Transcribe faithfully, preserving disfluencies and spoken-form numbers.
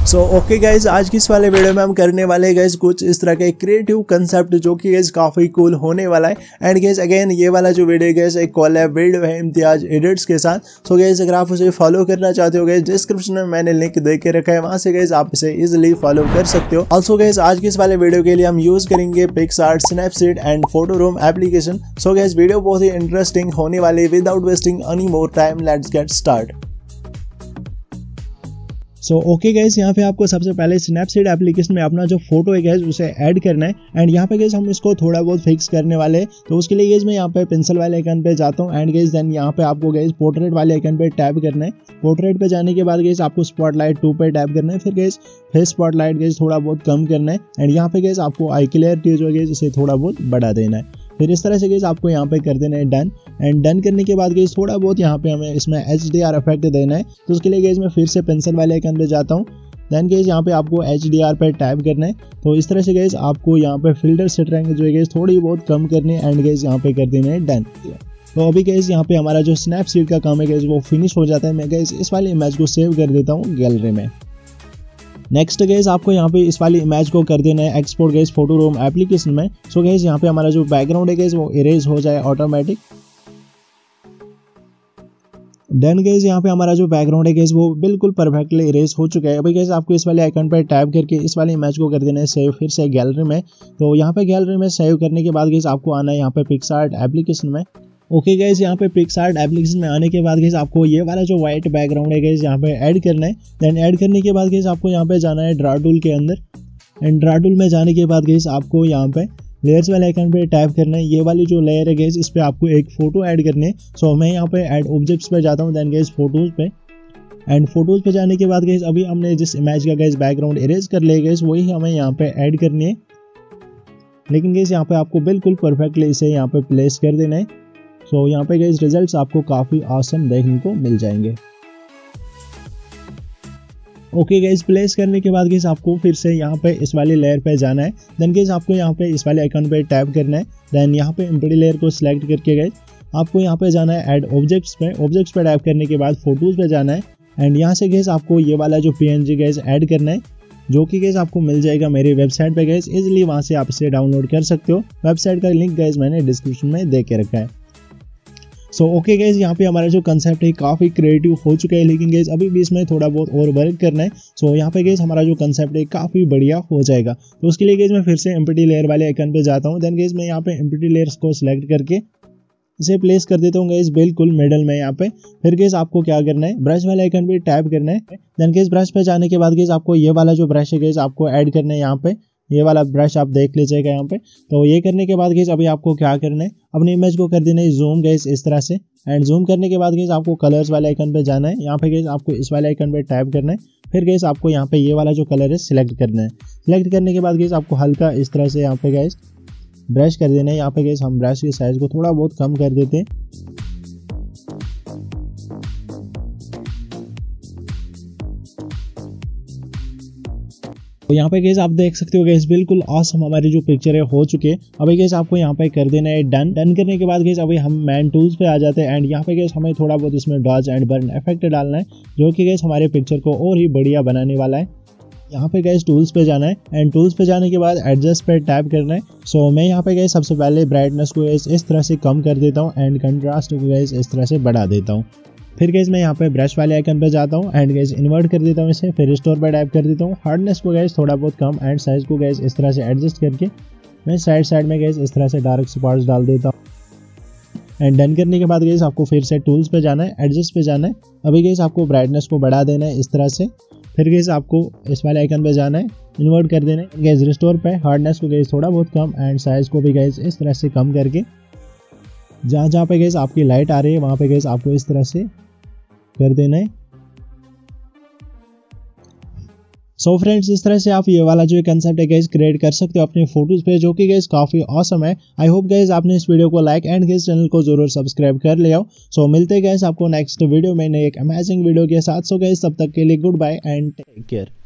सो okay guys, आज की इस वाले वीडियो में हम करने वाले हैं गाइज कुछ इस तरह का एक क्रिएटिव कंसेप्ट जो कि गाइज काफी कूल होने वाला है। एंड गाइज अगेन ये वाला जो वीडियो गाइज एक कोलैब वीडियो है इम्तियाज एडिट्स के साथ। सो गाइज अगर आप उसे फॉलो करना चाहते हो गाइज डिस्क्रिप्शन में मैंने लिंक दे के रखा है, वहां से गाइज आप इसे इजिली फॉलो कर सकते हो। ऑल्सो गाइज आज की इस वाले वीडियो के लिए हम यूज करेंगे PicsArt, Snapseed and PhotoRoom application. So guys video बहुत ही इंटरेस्टिंग होने वाली। Without wasting any more time let's get start. So okay guys, यहाँ पे आपको सबसे पहले स्नैपसीड एप्लीकेशन में अपना जो फोटो है गाइज उसे ऐड करना है। एंड यहाँ पे गाइज हम इसको थोड़ा बहुत फिक्स करने वाले हैं। तो उसके लिए गाइज मैं यहाँ पे पेंसिल वाले आइकन पे जाता हूँ। एंड गाइज देन यहाँ पे आपको गाइज पोर्ट्रेट वाले आइकन पे टैप करना है। पोर्ट्रेट पे जाने के बाद गाइज आपको स्पॉटलाइट टू पे टैप करना है। फिर गाइज फेस स्पॉटलाइट गाइज थोड़ा बहुत कम करना है। एंड यहाँ पे गाइज आपको आई क्लियरिटी जो है इसे थोड़ा बहुत बढ़ा देना है। फिर इस तरह से गाइज आपको यहाँ पे कर देना है डन। एंड डन करने के बाद गाइज थोड़ा बहुत यहाँ पे हमें इसमें एच डी आर इफेक्ट देना है। तो उसके लिए गाइज मैं फिर से पेंसिल वाले आइकन पे जाता हूँ। देन गाइज यहाँ पे आपको एच डी आर पे टैप करना है। तो इस तरह से गाइज आपको यहाँ पे फिल्टर सेटिंग जो है गाइज थोड़ी बहुत कम करनी है। एंड गाइज यहाँ पे कर देना है डन। तो अभी गाइज यहाँ पे हमारा जो स्नैपसीड का काम है गाइज वो फिनिश हो जाता है। मैं गाइज इस वाली इमेज को सेव कर देता हूँ गैलरी में। नेक्स्ट गाइज आपको यहाँ पे इस वाली इमेज को कर देना है एक्सपोर्ट गाइज फोटोरूम एप्लीकेशन में। सो गाइज यहाँ पे हमारा जो बैकग्राउंड है गाइज वो इरेज हो जाए ऑटोमेटिक। देन गाइज यहाँ पे हमारा जो बैकग्राउंड है गाइज वो बिल्कुल परफेक्टली इरेज हो चुका है। अभी गाइज आपको इस वाले आइकन पर टैप करके इस वाली इमेज को कर देना है सेव फिर से गैलरी में। तो यहाँ पे गैलरी में सेव करने के बाद गाइज आपको आना है यहाँ पे पिक्सआर्ट एप्लीकेशन में। ओके गाइज यहाँ पे पिक्सआर्ट एप्लीकेशन में आने के बाद गाइज आपको ये वाला जो व्हाइट बैकग्राउंड है गाइज यहाँ पे ऐड करना है। देन ऐड करने के बाद गाइज आपको यहाँ पे जाना है ड्रा टूल के अंदर। एंड ड्रा टूल में जाने के बाद गाइज आपको यहाँ पे लेयर्स वाले आइकन पे टैप करना है। ये वाली जो लेयर है गाइज इस पे आपको एक फोटो ऐड करनी है। सो मैं यहाँ पे ऐड ऑब्जेक्ट्स पे जाता हूँ। देन गाइज फोटोज पे। एंड फोटोज पे जाने के बाद गाइज अभी हमने जिस इमेज का गाइज बैकग्राउंड इरेज कर लिया गाइज वही हमें यहाँ पे ऐड करनी है। लेकिन गाइज यहाँ पे आपको बिल्कुल परफेक्टली इसे यहाँ पे प्लेस कर देना है। सो यहाँ पे गाइज रिजल्ट्स आपको काफी ऑसम देखने को मिल जाएंगे। ओके गाइज प्लेस करने के बाद गाइज आपको फिर से यहाँ पे इस वाली लेयर पे जाना है। देन गाइज आपको यहाँ पे इस वाले आइकन पे टैप करना है। देन यहाँ पे एम्प्टी लेयर को सिलेक्ट करके गाइज आपको यहाँ पे जाना है ऐड ऑब्जेक्ट्स पे। ऑब्जेक्ट्स पे टैप करने के बाद फोटोज पे जाना है। एंड यहाँ से गाइज आपको ये वाला जो पीएनजी गाइज ऐड करना है जो कि गाइज आपको मिल जाएगा मेरी वेबसाइट पे गाइज। इजिली वहाँ से आप इसे डाउनलोड कर सकते हो। वेबसाइट का लिंक गाइज मैंने डिस्क्रिप्शन में दे के रखा है। सो ओके गाइज यहाँ पे हमारा जो कंसेप्ट है काफ़ी क्रिएटिव हो चुका है। लेकिन गाइज अभी भी इसमें थोड़ा बहुत और वर्क करना है। सो so, यहाँ पे गाइज हमारा जो कंसेप्ट है काफ़ी बढ़िया हो जाएगा। तो उसके लिए गाइज मैं फिर से एम्प्टी लेयर वाले आइकन पे जाता हूँ। देन गाइज मैं यहाँ पे एम्प्टी लेयर्स को सिलेक्ट करके इसे प्लेस कर देता हूँ गाइज बिल्कुल मिडल में यहाँ पे। फिर गाइज आपको क्या करना है ब्रश वाले आइकन पे टैप करना है। देन गाइज ब्रश पे जाने के बाद गाइज आपको ये वाला जो ब्रश है गाइज आपको ऐड करना है यहाँ पे। ये वाला ब्रश आप देख लीजिएगा यहाँ पे। तो ये करने के बाद गाइज अभी आपको क्या करना है अपनी इमेज को कर देना है जूम गाइज इस तरह से। एंड जूम करने के बाद गाइज आपको कलर्स वाले आइकन पे जाना है। यहाँ पे गाइज आपको इस वाले आइकन पे टैप करना है। फिर गाइज आपको यहाँ पे ये वाला जो कलर है सिलेक्ट करना है। सिलेक्ट करने के बाद गाइज आपको हल्का इस तरह से यहाँ पे गाइज ब्रश कर देना है। यहाँ पे गाइज हम ब्रश की साइज को थोड़ा बहुत कम कर देते हैं। तो यहाँ पे गाइस आप देख सकते हो गाइस बिल्कुल ऑसम हमारी जो पिक्चर है हो चुके हैं। अभी गाइस आपको यहाँ पे कर देना है डन। डन करने के बाद गाइस अभी हम मैन टूल्स पे आ जाते हैं। एंड यहाँ पे गाइस हमें थोड़ा बहुत इसमें डॉज एंड बर्न इफेक्ट डालना है जो कि गाइस हमारे पिक्चर को और ही बढ़िया बनाने वाला है। यहाँ पे गाइस टूल्स पे जाना है। एंड टूल्स पे जाने के बाद एडजस्ट पे टैप करना है। सो मैं यहाँ पे गाइस सबसे पहले ब्राइटनेस को गाइस इस तरह से कम कर देता हूँ। एंड कंट्रास्ट को गाइस इस तरह से बढ़ा देता हूँ। फिर गाइस मैं यहाँ पे ब्रश वाले आइकन पे जाता हूँ। एंड गाइस इन्वर्ट कर देता हूँ इसे। फिर रिस्टोर पे टाइप कर देता हूँ। हार्डनेस को गाइस थोड़ा बहुत कम एंड साइज को गाइस इस तरह से एडजस्ट करके मैं साइड साइड में गाइस इस तरह से डार्क स्पॉट्स डाल देता हूँ। एंड डन करने के बाद गाइस आपको फिर से टूल्स पे जाना है, एडजस्ट पे जाना है। अभी गाइस आपको ब्राइटनेस को बढ़ा देना है इस तरह से। फिर गाइस आपको इस वाले आइकन पे जाना है, इन्वर्ट कर देना है। गाइस रिस्टोर पे हार्डनेस को गाइस थोड़ा बहुत कम एंड साइज को भी गाइस इस तरह से कम करके जहाँ जहाँ पे गाइस आपकी लाइट आ रही है वहाँ पे गाइस आपको इस तरह से कर देना है। सो फ्रेंड्स इस तरह से आप ये वाला जो कंसेप्ट है गाइस क्रिएट कर सकते हो अपने फोटोज पे जो कि गाइस काफी ऑसम है। आई होप गाइस आपने इस वीडियो को लाइक एंड गाइस चैनल को जरूर सब्सक्राइब कर लिया हो। सो मिलते हैं गाइस आपको नेक्स्ट वीडियो में नई एक अमेजिंग वीडियो के साथ। सो गाइस तब तक के लिए goodbye and take care.